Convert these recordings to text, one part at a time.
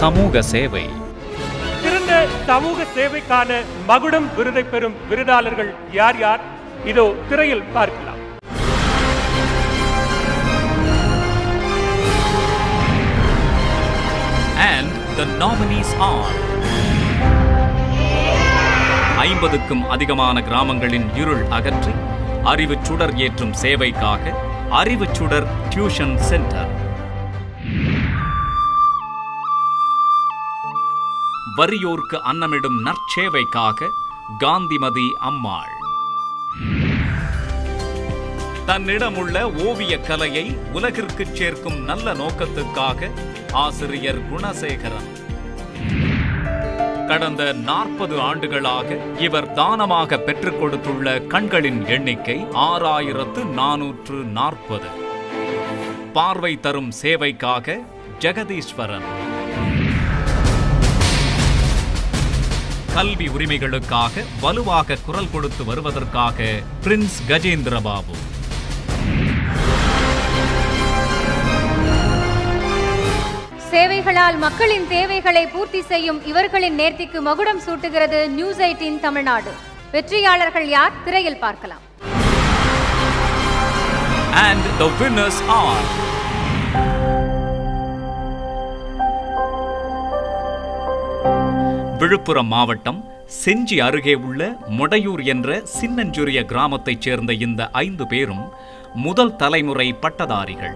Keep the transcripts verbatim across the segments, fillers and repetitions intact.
சமூக சேவை. சிறந்த சமூக சேவைக்கான மகுடம் விருதை பெறும் விருதாளர்கள் யார் யார்? இதோ திரையில் பார்க்கலாம். And the nominees are ஐம்பதுக்கும் அதிகமான கிராமங்களின் இருள் அகற்றி அறிவுச் சுடர் ஏற்றும் சேவைக்காக அறிவுச் சுடர் டியூஷன் சென்டர். வறியோர்க்கு அன்னமிடும் நற்சேவைக்காக காந்திமதி அம்மாள். தன்னிடமுள்ள ஓவிய கலையை உலகிற்கு சேர்க்கும் நல்ல நோக்கத்துக்காக ஆசிரியர் குணசேகரன். கடந்த நாற்பது ஆண்டுகளாக இவர் தானமாக பெற்றுக் கொடுத்துள்ள கண்களின் எண்ணிக்கை ஆறாயிரத்து நானூற்று நாற்பது. பார்வை தரும் சேவைக்காக ஜெகதீஸ்வரன். கல்வி உரிமைகளுக்காக வலுவாக குரல் கொடுத்து வருவதற்காக பிரின்ஸ் கஜேந்திரபாபு. சேவைகளால் மக்களின் தேவைகளை பூர்த்தி செய்யும் இவர்களின் நேர்த்திக்கு மகுடம் சூட்டுகிறது நியூஸ் எய்ட்டீன் தமிழ்நாடு. வெற்றியாளர்கள் யார்? திரையில் பார்க்கலாம். And the winners are Villupuram மாவட்டம் செஞ்சி அருகே உள்ள மொடையூர் என்ற சின்னஞ்சுரிய கிராமத்தைச் சேர்ந்த இந்த ஐந்து பேரும் முதல் தலைமுறை பட்டதாரிகள்.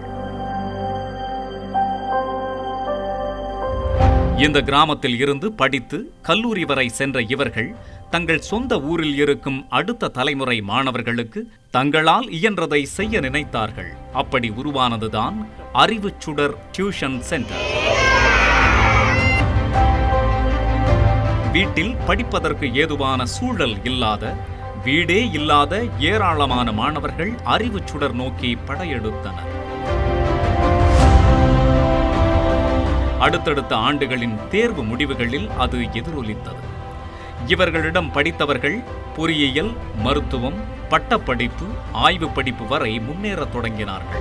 இந்த கிராமத்தில் இருந்து படித்து கல்லூரி வரை சென்ற இவர்கள் தங்கள் சொந்த ஊரில் இருக்கும் அடுத்த தலைமுறை மாணவர்களுக்கு தங்களால் இயன்றதை செய்ய நினைத்தார்கள். அப்படி உருவானதுதான் அறிவுச் சுடர் டியூஷன் சென்டர். வீட்டில் படிப்பதற்கு ஏதுவான சூழல் இல்லாத, வீடே இல்லாத ஏராளமான மாணவர்கள் அறிவுச் சுடர் நோக்கி படையெடுத்தனர். அடுத்தடுத்த ஆண்டுகளின் தேர்வு முடிவுகளில் அது எதிரொலித்தது. இவர்களிடம் படித்தவர்கள் பொறியியல், மருத்துவம், பட்டப்படிப்பு, ஆய்வு படிப்பு வரை முன்னேறத் தொடங்கினார்கள்.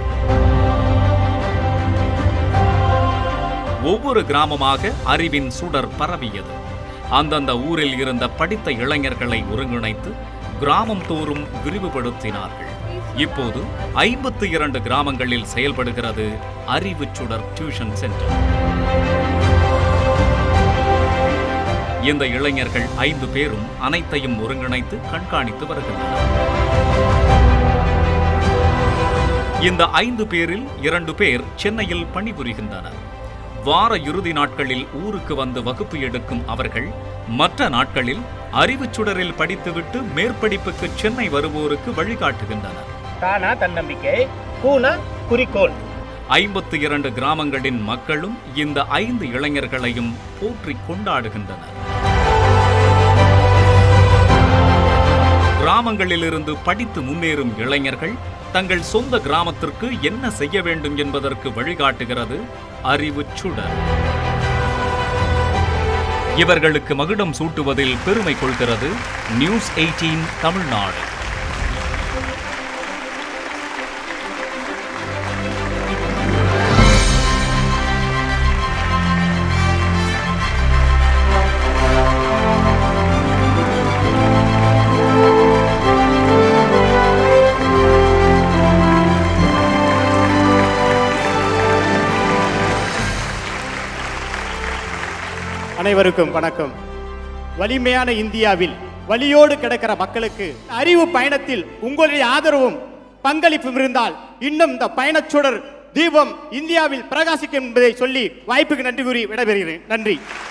ஒவ்வொரு கிராமமாக அறிவின் சுடர் பரவியது. அந்தந்த ஊரில் இருந்த படித்த இளைஞர்களை ஒருங்கிணைத்து கிராமம் தோறும் விரிவுபடுத்தினார்கள். இப்போது ஐம்பத்து இரண்டு கிராமங்களில் செயல்படுகிறது அறிவுச் சுடர் டியூஷன் சென்டர். இந்த இளைஞர்கள் ஐந்து பேரும் அனைத்தையும் ஒருங்கிணைத்து கண்காணித்து வருகின்றனர். இந்த ஐந்து பேரில் இரண்டு பேர் சென்னையில் பணிபுரிகின்றனர். வார இறுதி நாட்களில் ஊருக்கு வந்து வகுப்பு எடுக்கும் அவர்கள் மற்ற நாட்களில் அறிவுச் சுடரில் படித்துவிட்டு மேற்படிப்புக்கு சென்னை வருவோருக்கு வழிகாட்டுகின்றனர். தானா தன்னம்பிக்கை, கூனா குறிக்கோள். ஐம்பத்தி இரண்டு கிராமங்களின் மக்களும் இந்த ஐந்து இளைஞர்களையும் போற்றி கொண்டாடுகின்றனர். கிராமங்களிலிருந்து படித்து முன்னேறும் இளைஞர்கள் தங்கள் சொந்த கிராமத்திற்கு என்ன செய்ய வேண்டும் என்பதற்கு வழிகாட்டுகிறது அறிவுச் சுடர். இவர்களுக்கு மகுடம் சூட்டுவதில் பெருமை கொள்கிறது நியூஸ் எய்ட்டீன் தமிழ்நாடு. அனைவருக்கும் வணக்கம். வலிமையான இந்தியாவில் வலியோடு கிடக்கிற மக்களுக்கு அறிவு பயணத்தில் உங்களுடைய ஆதரவும் பங்களிப்பும் இருந்தால் இன்னும் இந்த பயணச்சுடர் தீபம் இந்தியாவில் பிரகாசிக்கும் என்பதை சொல்லி வாய்ப்புக்கு நன்றி கூறி விடைபெறுகிறேன். நன்றி.